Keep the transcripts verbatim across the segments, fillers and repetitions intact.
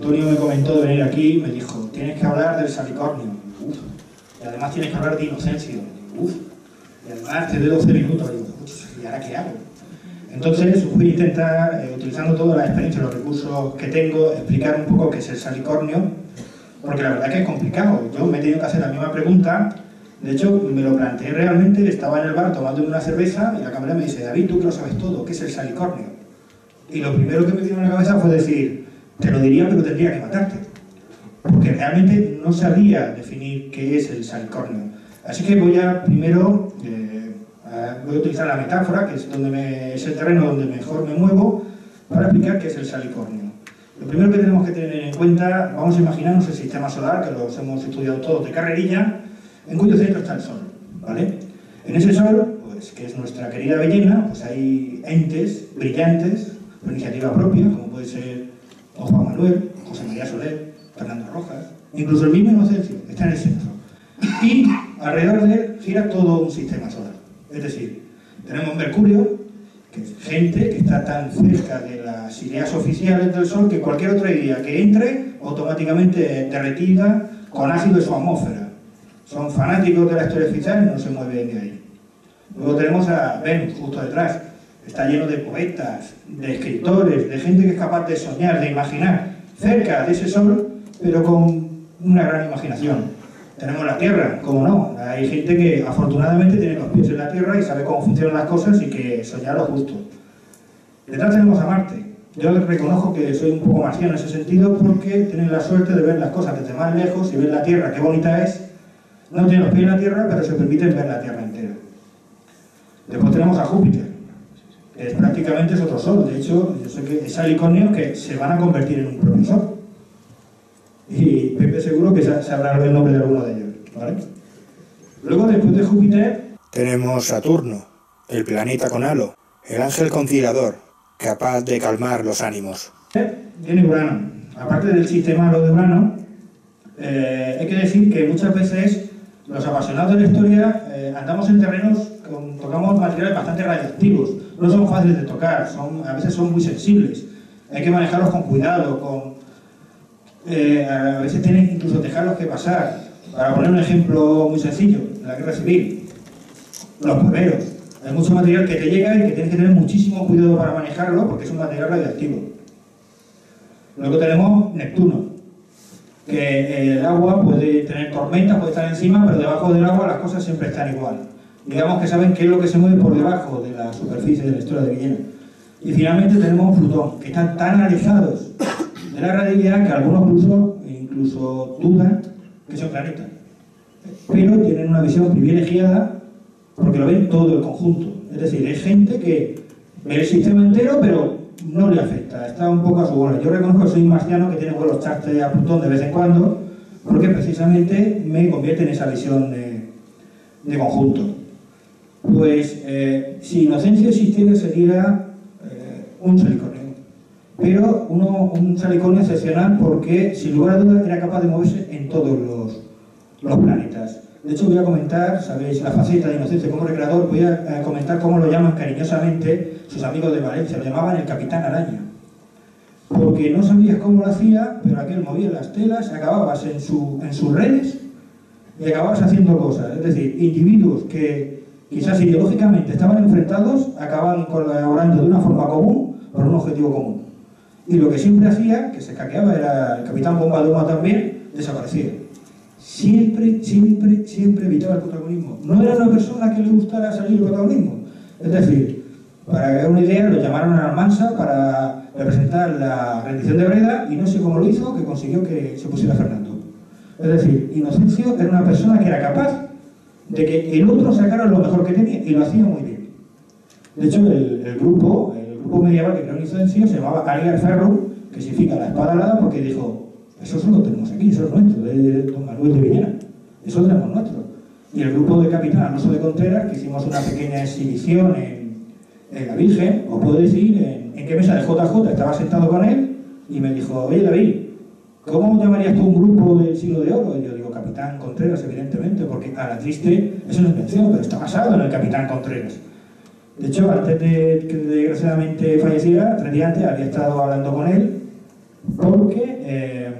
Antonio me comentó de venir aquí, me dijo, tienes que hablar del salicornio. Uf. Y además tienes que hablar de inocencia. Uf. Y además te doy doce minutos. Y digo, ¿y ahora qué hago? Entonces voy a intentar, eh, utilizando toda la experiencia y los recursos que tengo, explicar un poco qué es el salicornio, porque la verdad es que es complicado. Yo me he tenido que hacer la misma pregunta. De hecho, me lo planteé realmente, estaba en el bar tomando una cerveza y la cámara me dice, David, tú que lo sabes todo, ¿qué es el salicornio? Y lo primero que me vino a la cabeza fue decir, te lo diría pero tendría que matarte. Porque realmente no sabía definir qué es el salicornio. Así que voy a primero, eh, a, voy a utilizar la metáfora, que es, donde me, es el terreno donde mejor me muevo, para explicar qué es el salicornio. Lo primero que tenemos que tener en cuenta, vamos a imaginarnos el sistema solar, que los hemos estudiado todos de carrerilla, en cuyo centro está el Sol, ¿vale? En ese Sol, pues, que es nuestra querida bellena, pues hay entes brillantes, por iniciativa propia, como puede ser don Juan Manuel, José María Soler, Fernando Rojas, incluso el mismo Inocencio, está en el centro. Y alrededor de él gira todo un sistema solar. Es decir, tenemos Mercurio, que es gente que está tan cerca de las ideas oficiales del Sol que cualquier otra idea que entre, automáticamente es derretida con ácido de su atmósfera. Son fanáticos de la historia oficial y no se mueven de ahí. Luego tenemos a Venus, justo detrás. Está lleno de poetas, de escritores, de gente que es capaz de soñar, de imaginar, cerca de ese Sol, pero con una gran imaginación. Tenemos la Tierra, como no. Hay gente que afortunadamente tiene los pies en la Tierra y sabe cómo funcionan las cosas y que soñar lo justo. Detrás tenemos a Marte. Yo les reconozco que soy un poco marciano en ese sentido porque tienen la suerte de ver las cosas desde más lejos y ver la Tierra, qué bonita es. No tienen los pies en la Tierra, pero se permiten ver la Tierra entera. Después tenemos a Júpiter. Es, prácticamente es otro Sol. De hecho, yo sé que es salicornio que se van a convertir en un propio Sol. Y Pepe seguro que sabrá el nombre de alguno de ellos, ¿vale? Luego, después de Júpiter, tenemos Saturno, el planeta con halo, el ángel conciliador, capaz de calmar los ánimos. Viene Urano. Aparte del sistema halo de Urano, eh, hay que decir que muchas veces los apasionados de la historia eh, andamos en terrenos con, tocamos materiales bastante radioactivos. No son fáciles de tocar, son, a veces son muy sensibles. Hay que manejarlos con cuidado, con, eh, a veces tienen incluso dejarlos que pasar. Para poner un ejemplo muy sencillo, la guerra civil, los bomberos. Hay mucho material que te llega y que tienes que tener muchísimo cuidado para manejarlo porque es un material radioactivo. Luego tenemos Neptuno, que el agua puede tener tormentas, puede estar encima, pero debajo del agua las cosas siempre están igual. Digamos que saben qué es lo que se mueve por debajo de la superficie de la estrella de Villena. Y finalmente tenemos Plutón, que están tan alejados de la radialidad que algunos incluso, incluso dudan que son planetas. Pero tienen una visión privilegiada porque lo ven todo el conjunto. Es decir, hay gente que ve el sistema entero, pero no le afecta, está un poco a su bola. Yo reconozco que soy un marciano que tiene vuelos charter a Plutón de vez en cuando, porque precisamente me convierte en esa visión de, de conjunto. Pues, eh, si Inocencio existiera, sería eh, un salicornio. Pero uno, un salicornio excepcional porque, sin lugar a dudas, era capaz de moverse en todos los, los planetas. De hecho, voy a comentar, sabéis, la faceta de Inocencio como recreador, voy a, a comentar cómo lo llaman cariñosamente sus amigos de Valencia, lo llamaban el Capitán Araña. Porque no sabías cómo lo hacía, pero aquel movía las telas, acababas en, su, en sus redes y acababas haciendo cosas. Es decir, individuos que quizás ideológicamente estaban enfrentados, acababan colaborando de una forma común por un objetivo común. Y lo que siempre hacía, que se escaqueaba, era el Capitán Bomba de Humo también, desaparecía. Siempre, siempre, siempre evitaba el protagonismo. No era una persona que le gustara salir el protagonismo. Es decir, para que haga una idea, lo llamaron a Almansa para representar la rendición de Breda y no sé cómo lo hizo, que consiguió que se pusiera Fernando. Es decir, Inocencio era una persona que era capaz de que el otro sacara lo mejor que tenía y lo hacía muy bien. De hecho, el, el grupo, el grupo medieval que creó Inocencio se llamaba Aliar Ferro, que significa la espada alada, porque dijo, eso solo tenemos aquí, eso es nuestro, de don Manuel de Villena, eso lo tenemos nuestro. Y el grupo de Capitán Alonso de Contreras, que hicimos una pequeña exhibición en, en la Virgen, os puedo decir en, en qué mesa de J J estaba sentado con él y me dijo, oye David, ¿cómo llamarías tú un grupo del siglo de oro? Y yo digo, Capitán Contreras, evidentemente, porque a la triste es una invención, pero está basado en el Capitán Contreras. De hecho, antes de que desgraciadamente falleciera, tres días antes había estado hablando con él porque eh,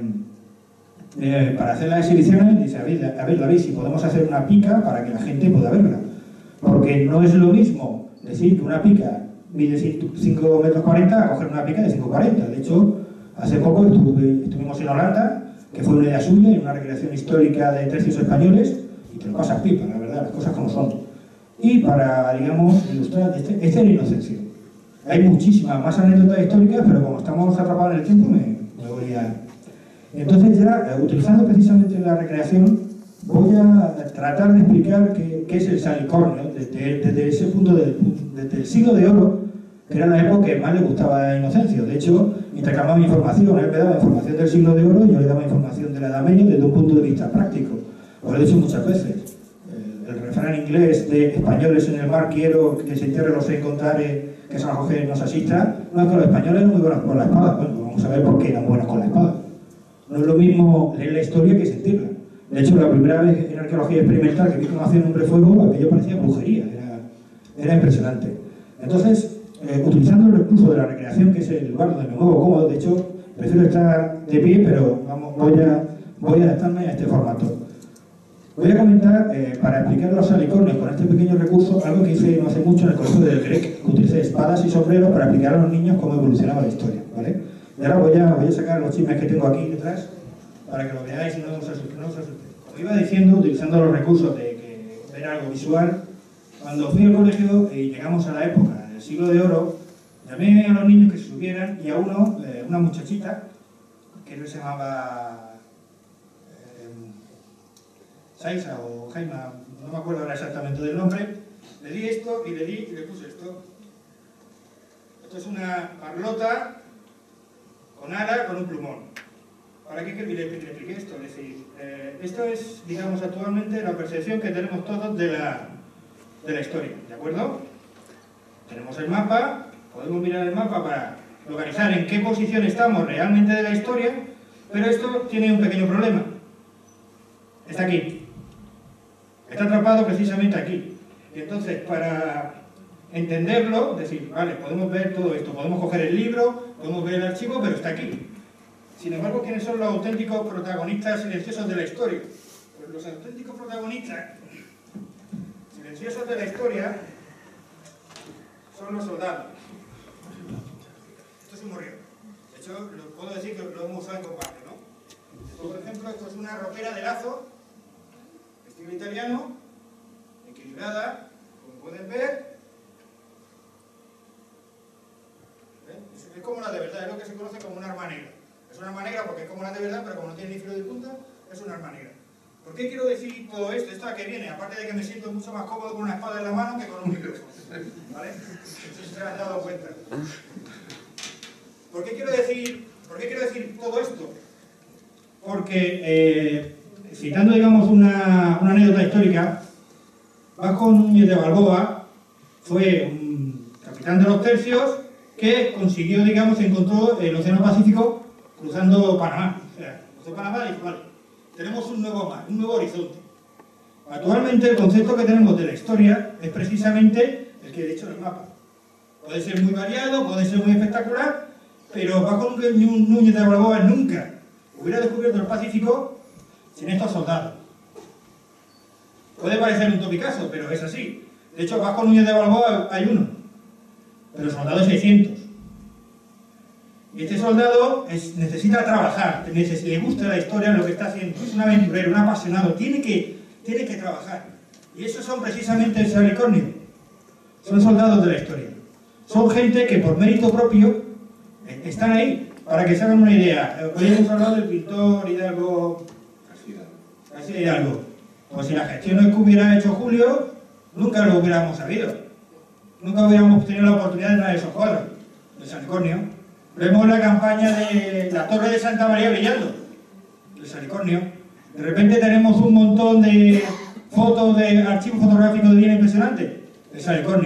eh, para hacer las exhibiciones dice, a ver, a ver, David, si podemos hacer una pica para que la gente pueda verla. Porque no es lo mismo decir que una pica mide cinco metros cuarenta a coger una pica de cinco cuarenta. De hecho, hace poco estuve, estuvimos en Holanda, que fue una idea suya, en una recreación histórica de tercios españoles, y te lo pasas pipa, la verdad, las cosas como son. Y para, digamos, ilustrar, este, este es la inocencia. Hay muchísimas más anécdotas históricas, pero como estamos atrapados en el tiempo, me, me voy a... Entonces ya, utilizando precisamente la recreación, voy a tratar de explicar qué, qué es el salicornio, desde, desde ese punto, de, desde el siglo de oro, que era la época que más le gustaba a Inocencio. De hecho, intercambiaba información, él me daba información del siglo de oro y yo le daba información de la Edad Media desde un punto de vista práctico. Os lo he dicho muchas veces. El, el refrán inglés de españoles en el mar quiero que se entierre los encontrare, que San Jorge nos asista, no es que los españoles eran muy buenos con la espada. Bueno, pues vamos a ver por qué eran buenos con la espada. No es lo mismo leer la historia que sentirla. De hecho, la primera vez en arqueología experimental que vi cómo hacía un hombre fuego, aquello parecía brujería, era, era impresionante. Entonces, eh, utilizando el recurso de la recreación, que es el lugar donde me muevo cómodo, de hecho, prefiero estar de pie, pero vamos, voy, a, voy a adaptarme a este formato. Voy a comentar, eh, para explicar los salicornios con este pequeño recurso, algo que hice no hace mucho en el colegio del Grec, que utilicé espadas y sombreros para explicar a los niños cómo evolucionaba la historia, ¿vale? Y ahora voy a, voy a sacar los chismes que tengo aquí detrás, para que lo veáis y no os asustéis. No os asustéis. Como iba diciendo, utilizando los recursos de que ver algo visual, cuando fui al colegio y llegamos a la época del siglo de oro, llamé a los niños que se subieran y a uno, eh, una muchachita, que no se llamaba eh, Saisa o Jaima, no me acuerdo ahora exactamente del nombre, le di esto y le di y le puse esto. Esto es una parlota con ala, con un plumón. ¿Para qué le, le, le expliqué esto? Es decir, eh, esto es, digamos, actualmente la percepción que tenemos todos de la, de la historia, ¿de acuerdo? Tenemos el mapa, podemos mirar el mapa para localizar en qué posición estamos realmente de la historia, pero esto tiene un pequeño problema. Está aquí. Está atrapado precisamente aquí. Y entonces, para entenderlo, es decir, vale, podemos ver todo esto, podemos coger el libro, podemos ver el archivo, pero está aquí. Sin embargo, ¿quiénes son los auténticos protagonistas silenciosos de la historia? Pues los auténticos protagonistas silenciosos de la historia son los soldados. Esto es un morrión. De hecho, lo puedo decir que lo hemos usado en combate, ¿no? Esto, por ejemplo, esto es una ropera de lazo, estilo italiano, equilibrada, como pueden ver. ¿Ven? Es como la de verdad, es lo que se conoce como un arma negra. Es un arma negra porque es como la de verdad, pero como no tiene ni filo de punta, es un arma negra. ¿Por qué quiero decir todo esto? Esto a qué viene, aparte de que me siento mucho más cómodo con una espada en la mano que con un micrófono. ¿Vale? Si se han dado cuenta. ¿Por qué quiero decir, por qué quiero decir todo esto? Porque, eh, citando, digamos, una, una anécdota histórica, Vasco Núñez de Balboa fue un capitán de los tercios que consiguió, digamos, encontró el Océano Pacífico cruzando Panamá. O sea, cruzó Panamá y dijo, vale, tenemos un nuevo mar, un nuevo horizonte. Actualmente el concepto que tenemos de la historia es precisamente el que he dicho en el mapa. Puede ser muy variado, puede ser muy espectacular, pero Vasco Núñez de Balboa nunca hubiera descubierto el Pacífico sin estos soldados. Puede parecer un topicazo, pero es así. De hecho, Vasco Núñez de Balboa hay uno, pero soldados seiscientos. Y este soldado es, necesita trabajar, neces le gusta la historia, lo que está haciendo, es un aventurero, un apasionado, tiene que, tiene que trabajar. Y esos son precisamente el salicornio. Son soldados de la historia. Son gente que por mérito propio están ahí, para que se hagan una idea. Hoy hemos hablado del pintor Hidalgo, García Hidalgo. Pues si la gestión que hubiera hecho Julio, nunca lo hubiéramos sabido. Nunca hubiéramos tenido la oportunidad de traer esos cuadros del salicornio. Vemos la campaña de la Torre de Santa María brillando, del salicornio. De repente tenemos un montón de fotos de archivos fotográficos de Viena impresionante, del salicornio.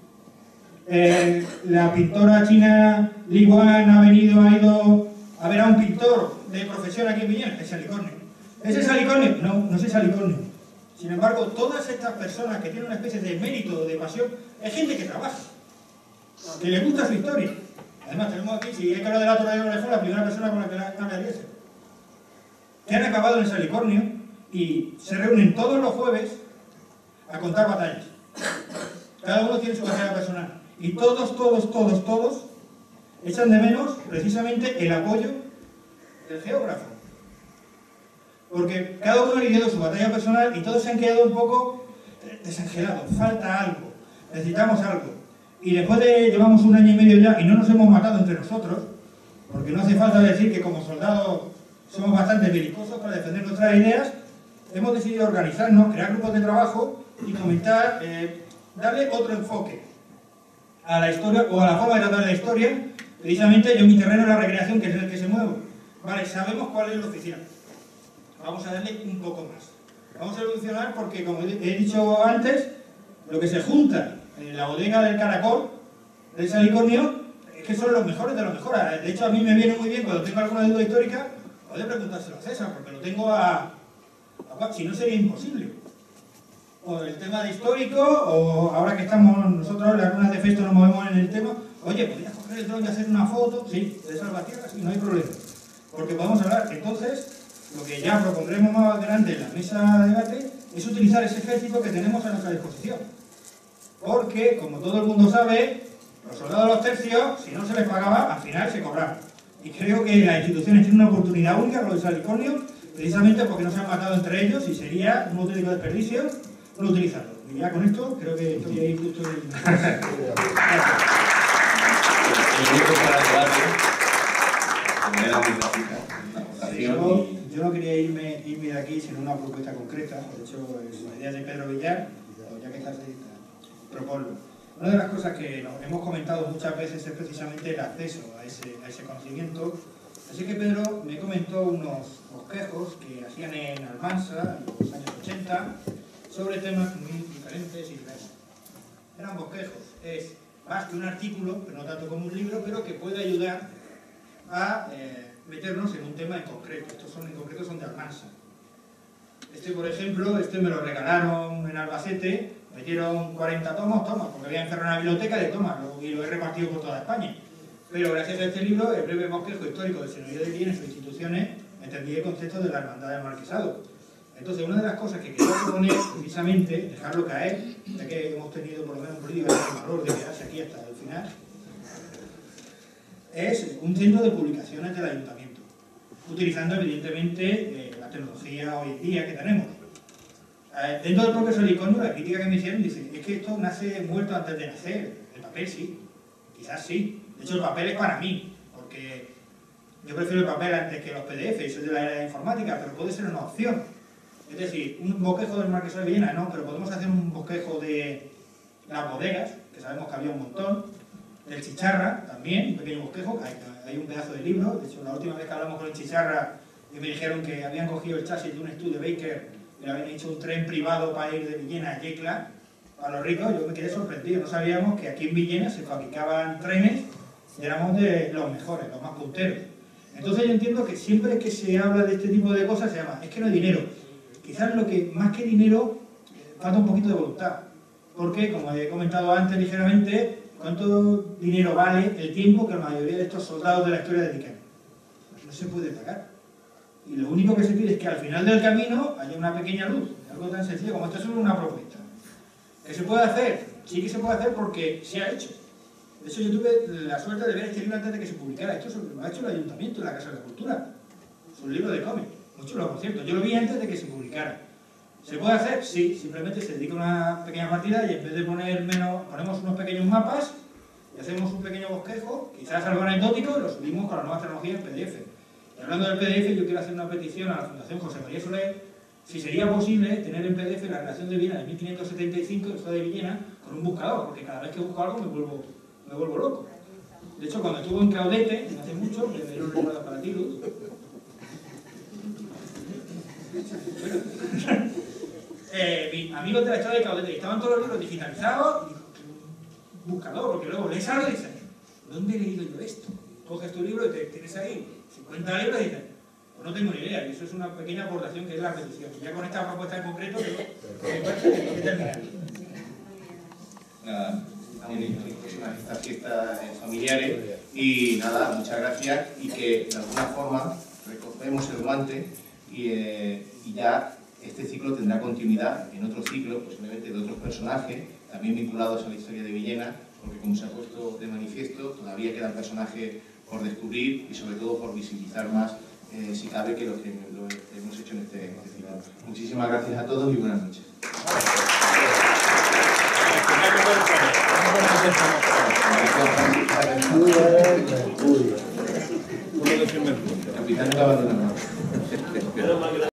Eh, la pintora china Li Guan ha venido, ha ido a ver a un pintor de profesión aquí en Viña, el salicornio. ¿Ese salicornio? No, no es el salicornio. Sin embargo, todas estas personas que tienen una especie de mérito, de pasión, es gente que trabaja, que le gusta su historia. Además, tenemos aquí, si hay que hablar de la Torre de Orejón, la primera persona con la que la hablaríase. Que han acabado en el Salicornio y se reúnen todos los jueves a contar batallas. Cada uno tiene su batalla personal. Y todos, todos, todos, todos echan de menos precisamente el apoyo del geógrafo. Porque cada uno ha lidiado su batalla personal y todos se han quedado un poco desangelados. Falta algo, necesitamos algo. Y después de, llevamos un año y medio ya y no nos hemos matado entre nosotros, porque no hace falta decir que como soldados somos bastante belicosos para defender nuestras ideas, hemos decidido organizarnos, crear grupos de trabajo y comentar, eh, darle otro enfoque a la historia o a la forma de tratar la historia. Precisamente yo mi terreno es la recreación, que es el que se mueve. Vale, sabemos cuál es lo oficial. Vamos a darle un poco más. Vamos a evolucionar porque, como he dicho antes, lo que se junta en la bodega del Caracol, del Salicornio, es que son los mejores de los mejores. De hecho, a mí me viene muy bien cuando tengo alguna duda histórica, poder preguntárselo a César, porque lo tengo a... a si no sería imposible. O el tema de histórico, o ahora que estamos nosotros, las runas de Festo nos movemos en el tema, oye, ¿podrías coger el dron y hacer una foto? Sí, de Salvatierra, sí, no hay problema. Porque podemos hablar. Entonces, lo que ya propondremos más adelante en la mesa de debate es utilizar ese ejército que tenemos a nuestra disposición. Porque, como todo el mundo sabe, los soldados de los tercios, si no se les pagaba, al final se cobraban. Y creo que las instituciones tienen una oportunidad única, lo del Salicornio, precisamente porque no se han matado entre ellos y sería un auténtico desperdicio no utilizarlo. Y ya con esto creo que estoy ahí justo en el... yo, yo no quería irme, irme de aquí sin una propuesta concreta. De hecho, es la idea de Pedro Villar, ya que estás ahí, proponlo. Una de las cosas que nos hemos comentado muchas veces es precisamente el acceso a ese, a ese conocimiento. Así que Pedro me comentó unos bosquejos que hacían en Almansa en los años ochenta sobre temas muy diferentes y diversos. Eran bosquejos, es más que un artículo, pero no tanto como un libro, pero que puede ayudar a eh, meternos en un tema en concreto. Estos son en concreto son de Almansa. Este, por ejemplo, este me lo regalaron en Albacete, me dieron cuarenta tomos, tomos, porque había encerrado en la biblioteca de tomas y lo he repartido por toda España. Pero gracias a este libro, el breve bosquejo histórico del señorío de bienes o instituciones, entendí el concepto de la hermandad del marquesado. Entonces, una de las cosas que quería proponer, precisamente, dejarlo caer, ya que hemos tenido por lo menos un político de valor de quedarse aquí hasta el final, es un centro de publicaciones del ayuntamiento, utilizando evidentemente eh, la tecnología hoy en día que tenemos. Eh, dentro del propio Salicornio, la crítica que me hicieron dice, es que esto nace muerto antes de nacer. El papel sí, quizás sí. De hecho, el papel es para mí, porque yo prefiero el papel antes que los P D F, y soy de la era de la informática, pero puede ser una opción. Es decir, un bosquejo del Marquesado de Villena, no, pero podemos hacer un bosquejo de las bodegas, que sabemos que había un montón, del Chicharra también, un pequeño bosquejo, hay, hay un pedazo de libro. De hecho, la última vez que hablamos con el Chicharra, me dijeron que habían cogido el chasis de un estudio de Baker y le habían hecho un tren privado para ir de Villena a Yecla, a los ricos. Yo me quedé sorprendido, no sabíamos que aquí en Villena se fabricaban trenes y éramos de los mejores, los más punteros. Entonces yo entiendo que siempre que se habla de este tipo de cosas se llama, es que no hay dinero. Quizás lo que, más que dinero, falta un poquito de voluntad. Porque, como he comentado antes ligeramente, ¿cuánto dinero vale el tiempo que la mayoría de estos soldados de la historia dedican? Pues no se puede pagar. Y lo único que se pide es que al final del camino haya una pequeña luz. Algo tan sencillo como esto es solo una propuesta. ¿Que se puede hacer? Sí que se puede hacer porque se ha hecho. De hecho, yo tuve la suerte de ver este libro antes de que se publicara. Esto lo ha hecho el Ayuntamiento de la Casa de la Cultura. Es un libro de cómic. Muy chulo, por cierto. Yo lo vi antes de que se publicara. ¿Se puede hacer? Sí. Simplemente se dedica una pequeña partida y en vez de poner menos, ponemos unos pequeños mapas y hacemos un pequeño bosquejo, quizás algo anecdótico, y lo subimos con las nuevas tecnologías en P D F. Y hablando del P D F, yo quiero hacer una petición a la Fundación José María Soler, si sería posible tener en P D F la relación de Villena de mil quinientos setenta y cinco, esto de Villena, con un buscador, porque cada vez que busco algo me vuelvo, me vuelvo loco. De hecho, cuando estuve en Caudete, no hace mucho, me dieron un recuerdo para ti, Luz. eh, mis amigos de la historia de Caudete, estaban todos los libros digitalizados, y buscador, porque luego lees algo y dices, ¿dónde he leído yo esto? Coges tu libro y te tienes ahí cincuenta libros y dices, pues no tengo ni idea, y eso es una pequeña aportación que es la petición. Y ya con esta propuesta en concreto, que, que, que terminar. Nada, en próximas estas fiestas familiares. Y nada, muchas gracias y que de alguna forma recogemos el guante y, eh, y ya este ciclo tendrá continuidad en otro ciclo, posiblemente de otros personajes, también vinculados a la historia de Villena, porque como se ha puesto de manifiesto, todavía quedan personajes por descubrir y sobre todo por visibilizar más, eh, si cabe, que lo que, lo que hemos hecho en este, este ciclo. Muchísimas gracias a todos y buenas noches.